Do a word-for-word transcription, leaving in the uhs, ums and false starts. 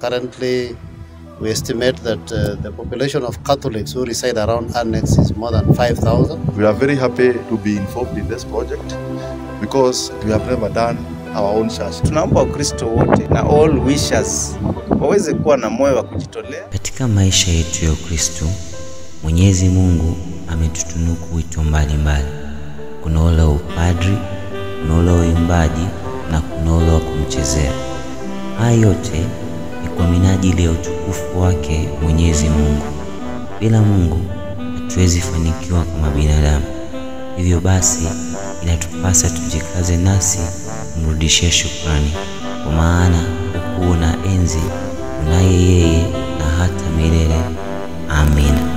Currently, we estimate that uh, the population of Catholics who reside around Annex is more than five thousand. We are very happy to be involved in this project because we have never done our own church. Tunaomba Wakristo wote na all wishers waweze kuwa na moyo wa kujitolea. Katika maisha yetu ya Ukristo, Mwenyezi Mungu ametutunuku wito mbalimbali. Kuna ule wa upadri, kuna ule wa uimbaji na kuna ule wa kumchezea. Haya yote ni kwa minajili ya utukufu wake Mwenyezi Mungu. Bila Mungu hatuwezi fanikiwa kama binadamu. Hivyo basi inatupasa tujikaze nasi kumrudishia shukrani, kwa maana ukuu na enzi unaye yeye na hata milele. Amina.